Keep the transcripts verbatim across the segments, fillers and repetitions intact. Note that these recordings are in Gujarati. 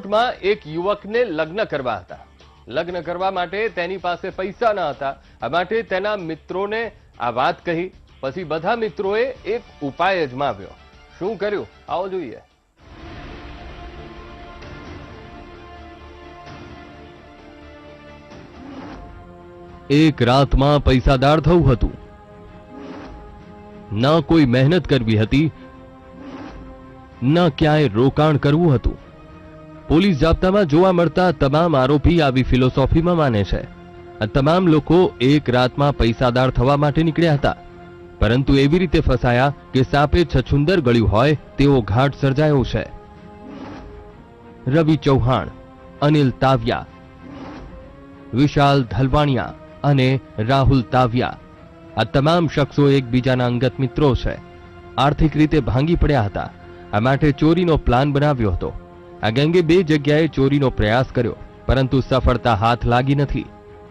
માં એક યુવકને લગ્ન કરવા હતા। લગ્ન કરવા માટે તેની પાસે પૈસા ન હતા, આ માટે તેના મિત્રોને આ વાત કહી। પછી બધા મિત્રોએ એક ઉપાય અજમાવ્યો। શું કર્યું આવો જોઈએ। એક રાતમાં પૈસાદાર થવું હતું, ન કોઈ મહેનત કરવી હતી, ન ક્યાંય રોકાણ કરવું હતું। પોલીસ જાપ્તામાં જોવા મળતા તમામ આરોપી આવી ફિલોસોફીમાં માને છે। આ તમામ લોકો એક રાતમાં પૈસાદાર થવા માટે નીકળ્યા હતા, પરંતુ એવી રીતે ફસાયા કે સાપે છછુંદર ગળ્યું હોય તેવો ઘાટ સર્જાયો છે। રવિ ચૌહાણ, અનિલ તાવિયા, વિશાલ ધલવાણિયા અને રાહુલ તાવિયા આ તમામ શખ્સો એકબીજાના અંગત મિત્રો છે। આર્થિક રીતે ભાંગી પડ્યા હતા, આ માટે ચોરીનો પ્લાન બનાવ્યો હતો। આ ગેંગે બે જગ્યાએ ચોરીનો પ્રયાસ કર્યો, પરંતુ સફળતા હાથ લાગી નથી।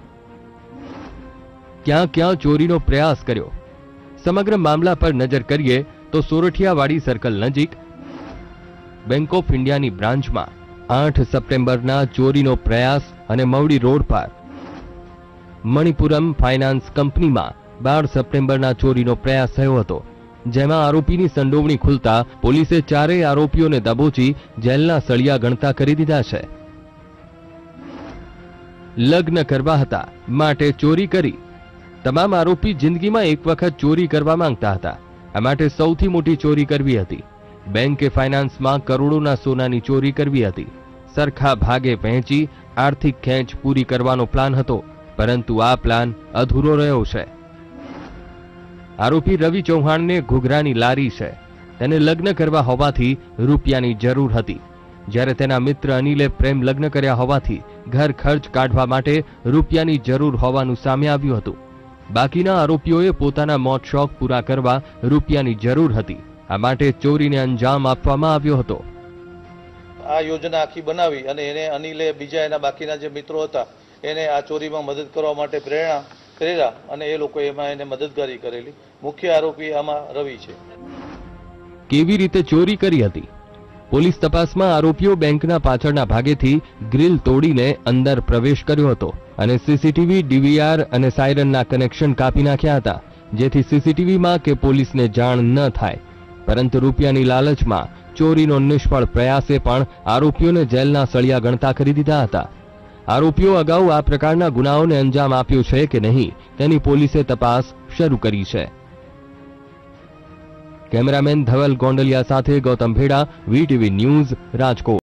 ક્યાં ક્યાં ચોરીનો પ્રયાસ કર્યો, સમગ્ર મામલા પર નજર કરીએ તો સોરઠિયાવાડી સર્કલ નજીક બેંક ઓફ ઇન્ડિયાની બ્રાન્ચમાં આઠ સપ્ટેમ્બરના ચોરીનો પ્રયાસ અને મવડી રોડ પર મણિપુરમ ફાઇનાન્સ કંપનીમાં બાર સપ્ટેમ્બરના ચોરીનો પ્રયાસ થયો હતો, જેમાં આરોપીની સંડોવણી ખુલતા પોલીસે ચારેય આરોપીઓને દબોચી જેલના સળિયા ગણતા કરી દીધા છે। લગ્ન કરવા હતા માટે ચોરી કરી। તમામ આરોપી જિંદગીમાં એક વખત ચોરી કરવા માંગતા હતા, આ માટે સૌથી મોટી ચોરી કરવી હતી। બેંકે ફાઇનાન્સમાં કરોડોના સોનાની ચોરી કરવી હતી। સરખા ભાગે વહેંચી આર્થિક ખેંચ પૂરી કરવાનો પ્લાન હતો, પરંતુ આ પ્લાન અધૂરો રહ્યો છે। આરોપી રવિ ચૌહાણને ઘૂઘરાની લારી છે, તેને લગ્ન કરવા હોવાથી રૂપિયાની જરૂર હતી, જ્યારે તેના મિત્ર અનિલે પ્રેમ લગ્ન કર્યા હોવાથી ઘર ખર્ચ કાઢવા માટે રૂપિયાની જરૂર હોવાનું સામે આવ્યું હતું। બાકીના આરોપીઓએ પોતાના મોત શોખ પૂરા કરવા રૂપિયાની જરૂર હતી, આ માટે ચોરીને અંજામ આપવામાં આવ્યો હતો। આ યોજના આખી બનાવી અને એને અનિલે બીજા એના બાકીના જે મિત્રો હતા એને આ ચોરીમાં મદદ કરવા માટે પ્રેરણા કરેલા અને એ લોકો એમાં એને મદદગારી કરેલી। મુખ્ય આરોપી આમાં રવિ છે। કેવી રીતે ચોરી કરી હતી? પોલીસ તપાસમાં આરોપીઓ બેંકના પાછળના ભાગેથી ગ્રીલ તોડીને અંદર પ્રવેશ કર્યો હતો અને સીસીટીવી, ડીવીઆર અને સાયરનના કનેક્શન કાપી નાખ્યા હતા, જેથી સીસીટીવીમાં કે પોલીસને જાણ ન થાય। પરંતુ રૂપિયાની લાલચમાં ચોરીનો નિષ્ફળ પ્રયાસે પણ આરોપીઓને જેલના સળિયા ગણતા કરી દીધા હતા। આરોપીઓ અગાઉ આ પ્રકારના ગુનાઓને અંજામ આપ્યો છે કે નહીં તેની પોલીસે તપાસ શરૂ કરી છે। કેમેરામેન ધવલ ગોંડલિયા સાથે ગૌતમ ભેડા, વીટીવી ન્યૂઝ, રાજકોટ।